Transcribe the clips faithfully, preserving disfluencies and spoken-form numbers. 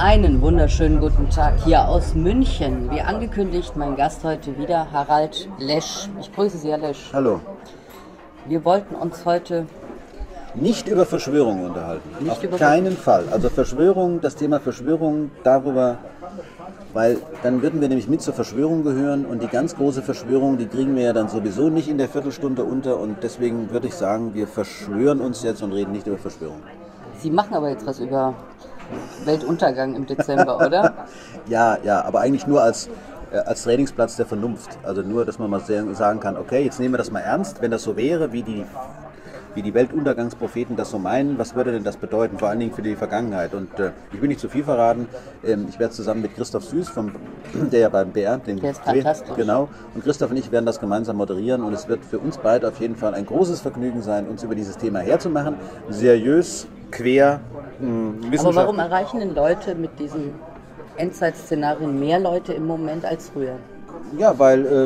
Einen wunderschönen guten Tag hier aus München. Wie angekündigt, mein Gast heute wieder, Harald Lesch. Ich grüße Sie, Herr Lesch. Hallo. Wir wollten uns heute nicht über Verschwörungen unterhalten. Nicht Auf über keinen Fall. Also Verschwörung, das Thema Verschwörung, darüber, weil dann würden wir nämlich mit zur Verschwörung gehören und die ganz große Verschwörung, die kriegen wir ja dann sowieso nicht in der Viertelstunde unter und deswegen würde ich sagen, wir verschwören uns jetzt und reden nicht über Verschwörung. Sie machen aber jetzt was über Weltuntergang im Dezember, oder? Ja, ja, aber eigentlich nur als, äh, als Trainingsplatz der Vernunft. Also nur, dass man mal sagen kann, okay, jetzt nehmen wir das mal ernst. Wenn das so wäre, wie die, wie die Weltuntergangspropheten das so meinen, was würde denn das bedeuten, vor allen Dingen für die Vergangenheit? Und äh, ich will nicht zu viel verraten. Ähm, ich werde zusammen mit Christoph Süß, vom, der ja beim B R, den der ist fantastisch. Genau, und Christoph und ich werden das gemeinsam moderieren und es wird für uns beide auf jeden Fall ein großes Vergnügen sein, uns über dieses Thema herzumachen. Seriös, quer, mh, Aber warum erreichen denn Leute mit diesen Endzeitszenarien mehr Leute im Moment als früher? Ja, weil äh,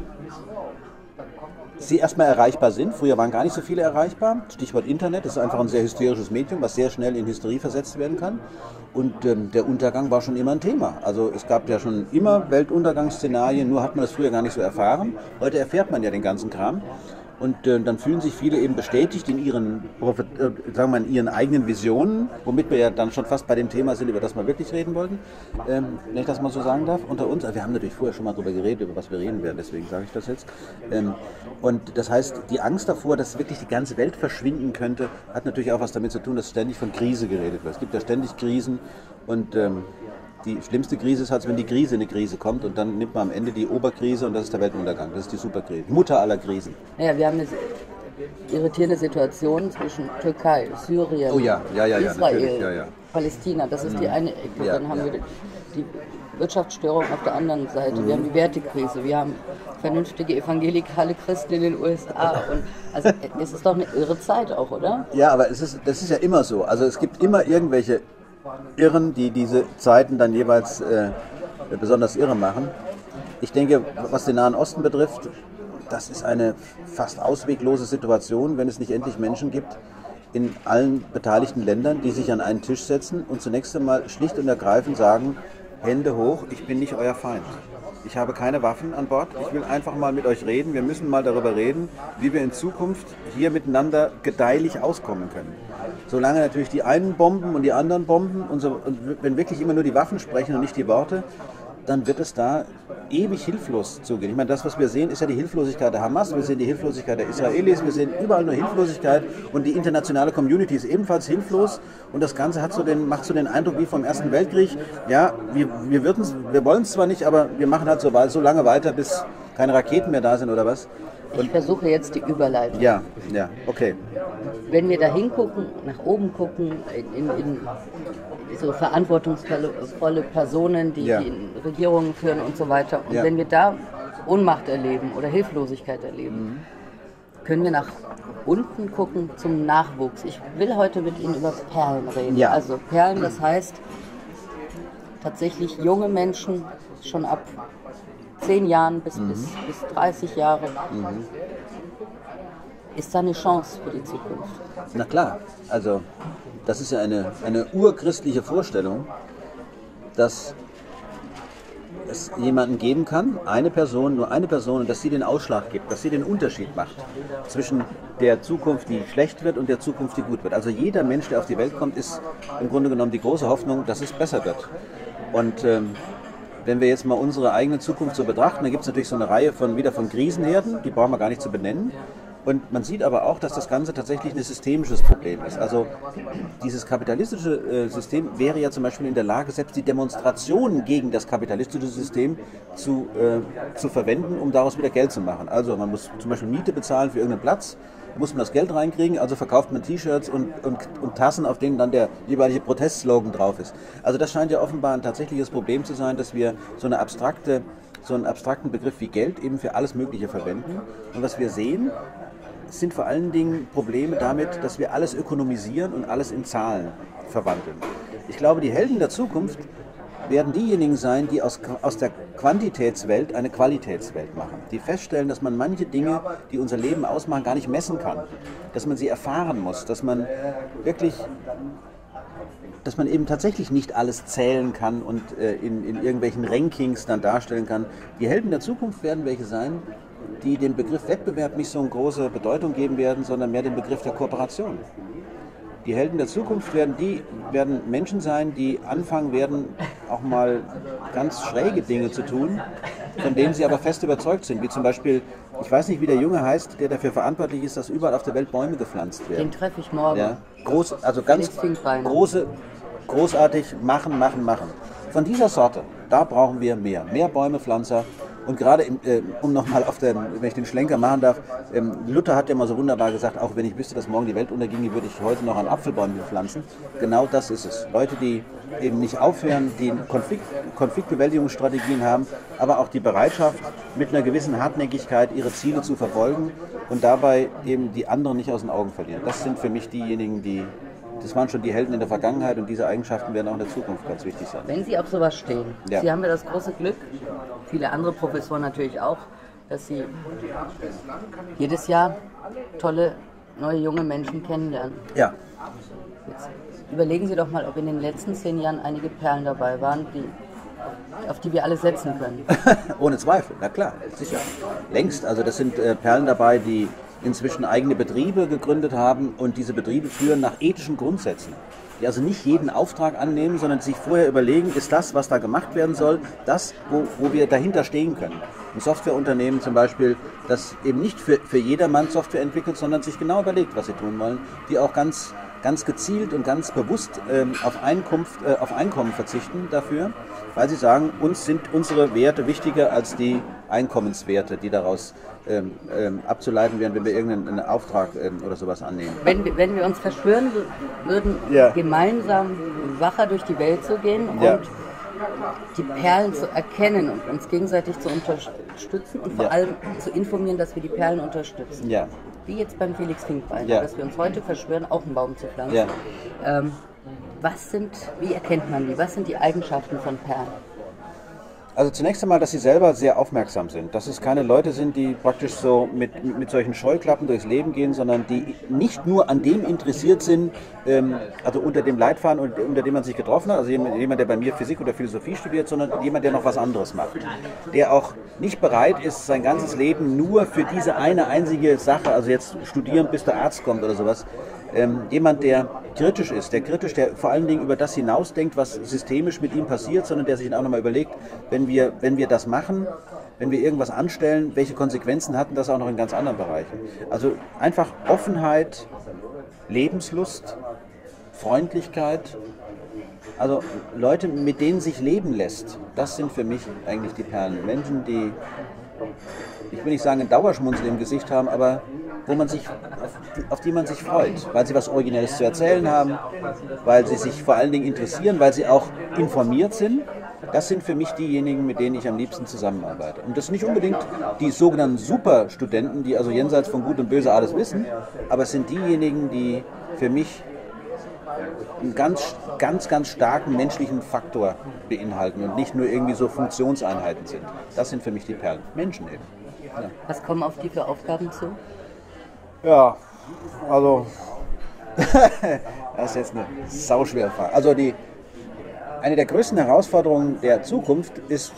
sie erstmal erreichbar sind. Früher waren gar nicht so viele erreichbar. Stichwort Internet, das ist einfach ein sehr hysterisches Medium, was sehr schnell in Hysterie versetzt werden kann. Und ähm, der Untergang war schon immer ein Thema. Also es gab ja schon immer Weltuntergangsszenarien, nur hat man das früher gar nicht so erfahren. Heute erfährt man ja den ganzen Kram. Und äh, dann fühlen sich viele eben bestätigt in ihren, äh, sagen wir, in ihren eigenen Visionen, womit wir ja dann schon fast bei dem Thema sind, über das wir wirklich reden wollten, ähm, wenn ich das mal so sagen darf, unter uns. Wir haben natürlich vorher schon mal darüber geredet, über was wir reden werden, deswegen sage ich das jetzt. Ähm, und das heißt, die Angst davor, dass wirklich die ganze Welt verschwinden könnte, hat natürlich auch was damit zu tun, dass ständig von Krise geredet wird. Es gibt ja ständig Krisen und ähm, die schlimmste Krise ist halt, wenn die Krise in eine Krise kommt und dann nimmt man am Ende die Oberkrise und das ist der Weltuntergang. Das ist die Superkrise. Mutter aller Krisen. Naja, wir haben eine irritierende Situation zwischen Türkei, Syrien, oh ja, ja, ja, Israel, ja, ja. Palästina. Das ist die eine Ecke. Ja, dann haben ja. wir die Wirtschaftsstörung auf der anderen Seite. Mhm. Wir haben die Wertekrise. Wir haben vernünftige evangelikale Christen in den U S A. Und also es ist doch eine irre Zeit auch, oder? Ja, aber es ist, das ist ja immer so. Also es gibt immer irgendwelche Irren, die diese Zeiten dann jeweils äh, besonders irre machen. Ich denke, was den Nahen Osten betrifft, das ist eine fast ausweglose Situation, wenn es nicht endlich Menschen gibt in allen beteiligten Ländern, die sich an einen Tisch setzen und zunächst einmal schlicht und ergreifend sagen, Hände hoch, ich bin nicht euer Feind. Ich habe keine Waffen an Bord, ich will einfach mal mit euch reden. Wir müssen mal darüber reden, wie wir in Zukunft hier miteinander gedeihlich auskommen können. Solange natürlich die einen bomben und die anderen bomben und, so, und wenn wirklich immer nur die Waffen sprechen und nicht die Worte, dann wird es da ewig hilflos zugehen. Ich meine, das, was wir sehen, ist ja die Hilflosigkeit der Hamas, wir sehen die Hilflosigkeit der Israelis, wir sehen überall nur Hilflosigkeit und die internationale Community ist ebenfalls hilflos und das Ganze hat so den, macht so den Eindruck wie vom Ersten Weltkrieg, ja, wir, wir, wir wollen es zwar nicht, aber wir machen halt so, so lange weiter, bis keine Raketen mehr da sind oder was. Und ich versuche jetzt die Überleitung. Ja, ja, okay. Wenn wir da hingucken, nach oben gucken, in, in so verantwortungsvolle Personen, die, ja. die in Regierungen führen und so weiter, und ja. wenn wir da Ohnmacht erleben oder Hilflosigkeit erleben, mhm. können wir nach unten gucken zum Nachwuchs. Ich will heute mit Ihnen über Perlen reden. Ja. Also Perlen, das heißt tatsächlich junge Menschen schon ab zehn Jahren bis, mhm. bis, bis dreißig Jahre. Mhm. Ist da eine Chance für die Zukunft? Na klar, also das ist ja eine, eine urchristliche Vorstellung, dass es jemanden geben kann, eine Person, nur eine Person, und dass sie den Ausschlag gibt, dass sie den Unterschied macht zwischen der Zukunft, die schlecht wird, und der Zukunft, die gut wird. Also jeder Mensch, der auf die Welt kommt, ist im Grunde genommen die große Hoffnung, dass es besser wird. Und ähm, wenn wir jetzt mal unsere eigene Zukunft so betrachten, dann gibt es natürlich so eine Reihe von, wieder von Krisenherden, die brauchen wir gar nicht zu benennen. Und man sieht aber auch, dass das Ganze tatsächlich ein systemisches Problem ist. Also dieses kapitalistische äh, System wäre ja zum Beispiel in der Lage, selbst die Demonstrationen gegen das kapitalistische System zu, äh, zu verwenden, um daraus wieder Geld zu machen. Also man muss zum Beispiel Miete bezahlen für irgendeinen Platz, muss man das Geld reinkriegen, also verkauft man T-Shirts und, und, und Tassen, auf denen dann der jeweilige Protestslogan drauf ist. Also das scheint ja offenbar ein tatsächliches Problem zu sein, dass wir so eine abstrakte, so einen abstrakten Begriff wie Geld eben für alles Mögliche verwenden. Und was wir sehen, sind vor allen Dingen Probleme damit, dass wir alles ökonomisieren und alles in Zahlen verwandeln. Ich glaube, die Helden der Zukunft werden diejenigen sein, die aus, aus der Quantitätswelt eine Qualitätswelt machen. Die feststellen, dass man manche Dinge, die unser Leben ausmachen, gar nicht messen kann. Dass man sie erfahren muss. Dass man wirklich dass man eben tatsächlich nicht alles zählen kann und äh, in, in irgendwelchen Rankings dann darstellen kann. Die Helden der Zukunft werden welche sein, die dem Begriff Wettbewerb nicht so eine große Bedeutung geben werden, sondern mehr den Begriff der Kooperation. Die Helden der Zukunft werden, die, werden Menschen sein, die anfangen werden, auch mal ganz schräge Dinge zu tun, von denen sie aber fest überzeugt sind. Wie zum Beispiel, ich weiß nicht, wie der Junge heißt, der dafür verantwortlich ist, dass überall auf der Welt Bäume gepflanzt werden. Den treffe ich morgen. Ja, groß, also ganz große, großartig machen, machen, machen. Von dieser Sorte, da brauchen wir mehr. Mehr Bäumepflanzer. Und gerade, im, äh, um nochmal auf den, wenn ich den Schlenker machen darf, ähm, Luther hat ja mal so wunderbar gesagt, auch wenn ich wüsste, dass morgen die Welt unterginge, würde ich heute noch an Apfelbäumen pflanzen. Genau das ist es. Leute, die eben nicht aufhören, die Konflikt, Konfliktbewältigungsstrategien haben, aber auch die Bereitschaft, mit einer gewissen Hartnäckigkeit ihre Ziele zu verfolgen und dabei eben die anderen nicht aus den Augen verlieren. Das sind für mich diejenigen, die... Das waren schon die Helden in der Vergangenheit und diese Eigenschaften werden auch in der Zukunft ganz wichtig sein. Wenn Sie auf sowas stehen, ja. Sie haben ja das große Glück, viele andere Professoren natürlich auch, dass Sie jedes Jahr tolle, neue, junge Menschen kennenlernen. Ja. Jetzt überlegen Sie doch mal, ob in den letzten zehn Jahren einige Perlen dabei waren, die, auf die wir alle setzen können. Ohne Zweifel, na klar, sicher. Längst, also das sind äh, Perlen dabei, die inzwischen eigene Betriebe gegründet haben und diese Betriebe führen nach ethischen Grundsätzen. Die also nicht jeden Auftrag annehmen, sondern sich vorher überlegen, ist das, was da gemacht werden soll, das, wo, wo wir dahinter stehen können. Ein Softwareunternehmen zum Beispiel, das eben nicht für, für jedermann Software entwickelt, sondern sich genau überlegt, was sie tun wollen, die auch ganz, ganz gezielt und ganz bewusst ähm, auf, Einkunft, äh, auf Einkommen verzichten dafür, weil sie sagen, uns sind unsere Werte wichtiger als die Einkommenswerte, die daraus ähm, ähm, abzuleiten wären, wenn wir irgendeinen Auftrag ähm, oder sowas annehmen. Wenn, wenn wir uns verschwören würden, ja. gemeinsam wacher durch die Welt zu gehen und ja. die Perlen zu erkennen und uns gegenseitig zu unterstützen und vor ja. allem zu informieren, dass wir die Perlen unterstützen. Ja. Wie jetzt beim Felix Finkbeiner, ja. dass wir uns heute verschwören, auch einen Baum zu pflanzen. Ja. Ähm, was sind, wie erkennt man die? Was sind die Eigenschaften von Perlen? Also zunächst einmal, dass sie selber sehr aufmerksam sind, dass es keine Leute sind, die praktisch so mit, mit solchen Scheuklappen durchs Leben gehen, sondern die nicht nur an dem interessiert sind, ähm, also unter dem Leitfaden, unter dem man sich getroffen hat, also jemand, der bei mir Physik oder Philosophie studiert, sondern jemand, der noch was anderes macht, der auch nicht bereit ist, sein ganzes Leben nur für diese eine einzige Sache, also jetzt studieren, bis der Arzt kommt oder sowas, ähm, jemand, der kritisch ist, der kritisch, der vor allen Dingen über das hinausdenkt, was systemisch mit ihm passiert, sondern der sich dann auch nochmal überlegt, wenn wir, wenn wir das machen, wenn wir irgendwas anstellen, welche Konsequenzen hatten das auch noch in ganz anderen Bereichen. Also einfach Offenheit, Lebenslust, Freundlichkeit, also Leute, mit denen sich leben lässt, das sind für mich eigentlich die Perlen. Menschen, die, ich will nicht sagen, ein Dauerschmunzeln im Gesicht haben, aber wo man sich, auf die, auf die man sich freut, weil sie was Originelles zu erzählen haben, weil sie sich vor allen Dingen interessieren, weil sie auch informiert sind. Das sind für mich diejenigen, mit denen ich am liebsten zusammenarbeite. Und das sind nicht unbedingt die sogenannten Superstudenten, die also jenseits von Gut und Böse alles wissen, aber es sind diejenigen, die für mich einen ganz, ganz, ganz starken menschlichen Faktor beinhalten und nicht nur irgendwie so Funktionseinheiten sind. Das sind für mich die Perlen. Menschen eben. Ja. Was kommen auf die für Aufgaben zu? Ja, also das ist jetzt eine sauschwere Frage. Also die, eine der größten Herausforderungen der Zukunft ist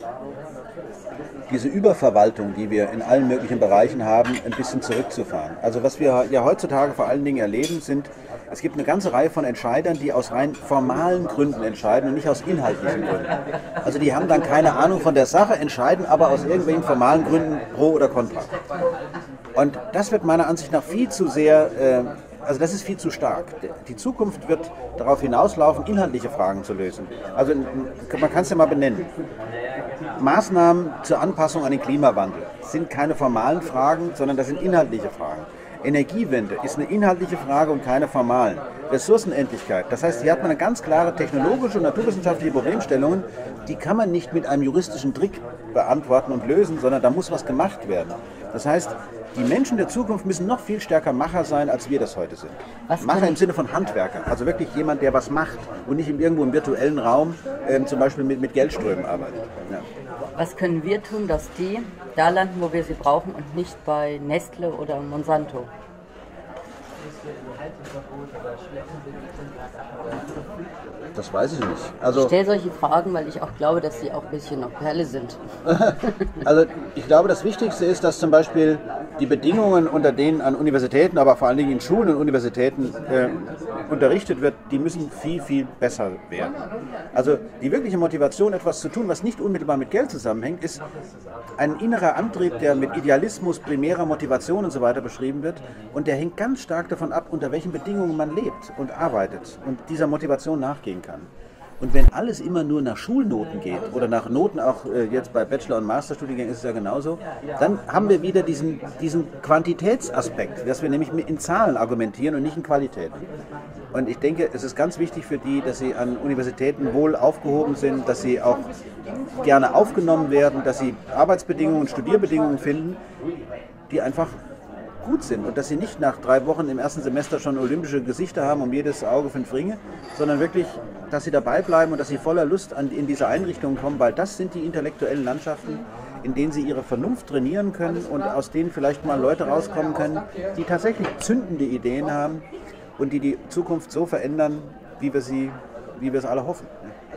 diese Überverwaltung, die wir in allen möglichen Bereichen haben, ein bisschen zurückzufahren. Also was wir ja heutzutage vor allen Dingen erleben, sind, es gibt eine ganze Reihe von Entscheidern, die aus rein formalen Gründen entscheiden und nicht aus inhaltlichen Gründen. Also die haben dann keine Ahnung von der Sache, entscheiden aber aus irgendwelchen formalen Gründen pro oder contra. Und das wird meiner Ansicht nach viel zu sehr, äh, also das ist viel zu stark. Die Zukunft wird darauf hinauslaufen, inhaltliche Fragen zu lösen. Also man kann es ja mal benennen. Maßnahmen zur Anpassung an den Klimawandel sind keine formalen Fragen, sondern das sind inhaltliche Fragen. Energiewende ist eine inhaltliche Frage und keine formalen. Ressourcenendlichkeit, das heißt, hier hat man eine ganz klare technologische und naturwissenschaftliche Problemstellungen, die kann man nicht mit einem juristischen Trick beantworten und lösen, sondern da muss was gemacht werden. Das heißt, die Menschen der Zukunft müssen noch viel stärker Macher sein, als wir das heute sind. Was Macher im Sinne von Handwerker, also wirklich jemand, der was macht und nicht irgendwo im virtuellen Raum ähm, zum Beispiel mit, mit Geldströmen arbeitet. Ja. Was können wir tun, dass die da landen, wo wir sie brauchen und nicht bei Nestle oder Monsanto? Das weiß ich nicht. Also, ich stelle solche Fragen, weil ich auch glaube, dass sie auch ein bisschen noch Perle sind. Also ich glaube, das Wichtigste ist, dass zum Beispiel die Bedingungen, unter denen an Universitäten, aber vor allen Dingen in Schulen und Universitäten äh, unterrichtet wird, die müssen viel, viel besser werden. Also die wirkliche Motivation, etwas zu tun, was nicht unmittelbar mit Geld zusammenhängt, ist ein innerer Antrieb, der mit Idealismus, primärer Motivation und so weiter beschrieben wird. Und der hängt ganz stark davon ab, unter welchen Bedingungen man lebt und arbeitet und dieser Motivation nachgehen kann. Und wenn alles immer nur nach Schulnoten geht oder nach Noten, auch äh, jetzt bei Bachelor- und Masterstudiengängen ist es ja genauso, dann haben wir wieder diesen, diesen Quantitätsaspekt, dass wir nämlich in Zahlen argumentieren und nicht in Qualität. Und ich denke, es ist ganz wichtig für die, dass sie an Universitäten wohl aufgehoben sind, dass sie auch gerne aufgenommen werden, dass sie Arbeitsbedingungen, Studierbedingungen finden, die einfach gut sind und dass sie nicht nach drei Wochen im ersten Semester schon olympische Gesichter haben, um jedes Auge fünf Ringe, sondern wirklich, dass sie dabei bleiben und dass sie voller Lust an, in diese Einrichtungen kommen, weil das sind die intellektuellen Landschaften, in denen sie ihre Vernunft trainieren können und aus denen vielleicht mal Leute rauskommen können, die tatsächlich zündende Ideen haben und die die Zukunft so verändern, wie wir sie, wie wir es alle hoffen.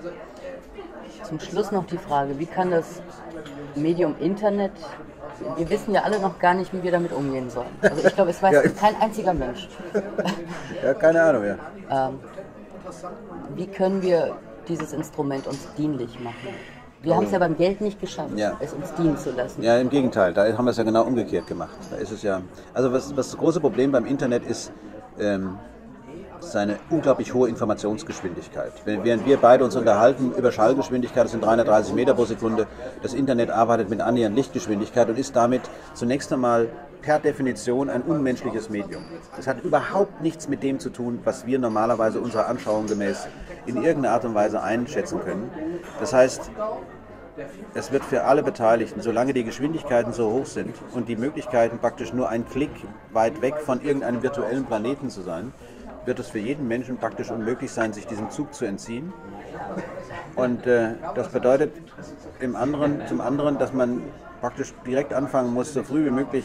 Zum Schluss noch die Frage, wie kann das Medium Internet, wir wissen ja alle noch gar nicht, wie wir damit umgehen sollen. Also ich glaube, es weiß ja kein einziger Mensch. Ja, keine Ahnung, ja. Ähm, wie können wir dieses Instrument uns dienlich machen? Wir haben es ja beim Geld nicht geschafft, ja. es uns dienen zu lassen. Ja, im Gegenteil, da haben wir es ja genau umgekehrt gemacht. Da ist es ja, also was, was das große Problem beim Internet ist, ähm, seine unglaublich hohe Informationsgeschwindigkeit. Während wir beide uns unterhalten über Schallgeschwindigkeit, das sind dreihundertdreißig Meter pro Sekunde, das Internet arbeitet mit annähernd Lichtgeschwindigkeit und ist damit zunächst einmal per Definition ein unmenschliches Medium. Das hat überhaupt nichts mit dem zu tun, was wir normalerweise unserer Anschauung gemäß in irgendeiner Art und Weise einschätzen können. Das heißt, es wird für alle Beteiligten, solange die Geschwindigkeiten so hoch sind und die Möglichkeiten praktisch nur ein Klick weit weg von irgendeinem virtuellen Planeten zu sein, wird es für jeden Menschen praktisch unmöglich sein, sich diesem Zug zu entziehen. Und äh, das bedeutet im anderen, zum anderen, dass man praktisch direkt anfangen muss, so früh wie möglich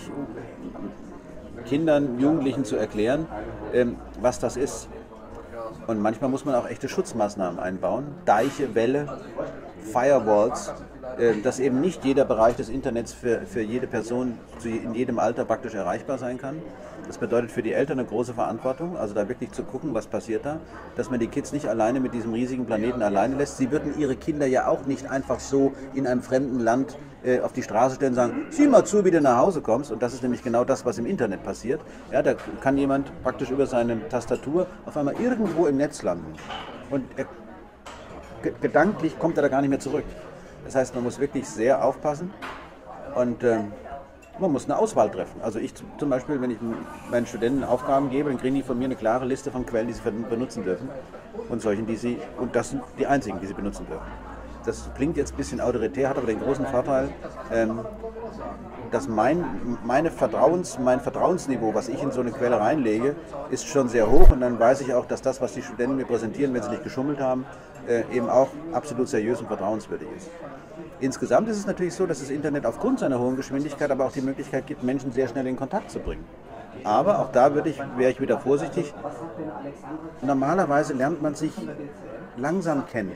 Kindern, Jugendlichen zu erklären, ähm, was das ist. Und manchmal muss man auch echte Schutzmaßnahmen einbauen, Deiche, Wälle, Firewalls, äh, dass eben nicht jeder Bereich des Internets für, für jede Person zu, in jedem Alter praktisch erreichbar sein kann. Das bedeutet für die Eltern eine große Verantwortung, also da wirklich zu gucken, was passiert da, dass man die Kids nicht alleine mit diesem riesigen Planeten alleine lässt. Sie würden ihre Kinder ja auch nicht einfach so in einem fremden Land äh, auf die Straße stellen und sagen, sieh mal zu, wie du nach Hause kommst. Und das ist nämlich genau das, was im Internet passiert. Ja, da kann jemand praktisch über seine Tastatur auf einmal irgendwo im Netz landen. Und er, g- gedanklich kommt er da gar nicht mehr zurück. Das heißt, man muss wirklich sehr aufpassen und äh, man muss eine Auswahl treffen. Also ich zum Beispiel, wenn ich meinen Studenten Aufgaben gebe, dann kriegen die von mir eine klare Liste von Quellen, die sie benutzen dürfen und solchen, die sie, und das sind die einzigen, die sie benutzen dürfen. Das klingt jetzt ein bisschen autoritär, hat aber den großen Vorteil, ähm, dass mein, meine Vertrauens, mein Vertrauensniveau, was ich in so eine Quelle reinlege, ist schon sehr hoch und dann weiß ich auch, dass das, was die Studenten mir präsentieren, wenn sie nicht geschummelt haben, äh, eben auch absolut seriös und vertrauenswürdig ist. Insgesamt ist es natürlich so, dass das Internet aufgrund seiner hohen Geschwindigkeit aber auch die Möglichkeit gibt, Menschen sehr schnell in Kontakt zu bringen. Aber auch da würde ich, wäre ich wieder vorsichtig. Normalerweise lernt man sich langsam kennen.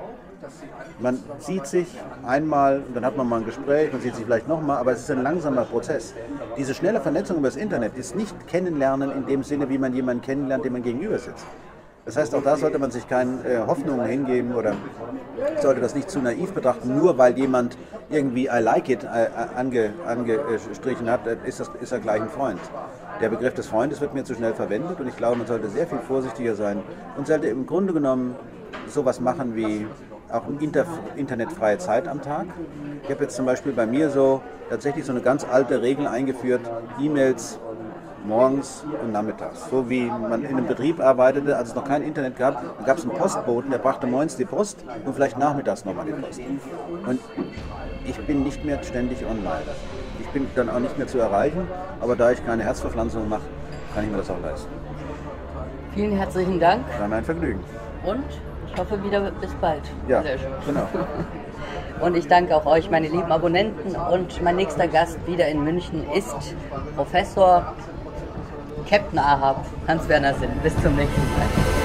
Man sieht sich einmal und dann hat man mal ein Gespräch, man sieht sich vielleicht nochmal, aber es ist ein langsamer Prozess. Diese schnelle Vernetzung über das Internet ist nicht Kennenlernen in dem Sinne, wie man jemanden kennenlernt, dem man gegenüber sitzt. Das heißt, auch da sollte man sich keine äh, Hoffnungen hingeben oder sollte das nicht zu naiv betrachten, nur weil jemand irgendwie I like it äh, ange, angestrichen hat, äh, ist, das, ist er gleich ein Freund. Der Begriff des Freundes wird mir zu schnell verwendet und ich glaube, man sollte sehr viel vorsichtiger sein und sollte im Grunde genommen sowas machen wie auch eine Inter internetfreie Zeit am Tag. Ich habe jetzt zum Beispiel bei mir so tatsächlich so eine ganz alte Regel eingeführt, E-Mails morgens und nachmittags. So wie man in einem Betrieb arbeitete, als es noch kein Internet gab, gab es einen Postboten, der brachte morgens die Post und vielleicht nachmittags nochmal die Post. Und ich bin nicht mehr ständig online. Ich bin dann auch nicht mehr zu erreichen, aber da ich keine Herzverpflanzung mache, kann ich mir das auch leisten. Vielen herzlichen Dank. War mein Vergnügen. Und ich hoffe wieder bis bald. Ja, genau. Und ich danke auch euch, meine lieben Abonnenten. Und mein nächster Gast wieder in München ist Professor Captain Ahab, Hans-Werner Sinn. Bis zum nächsten Mal.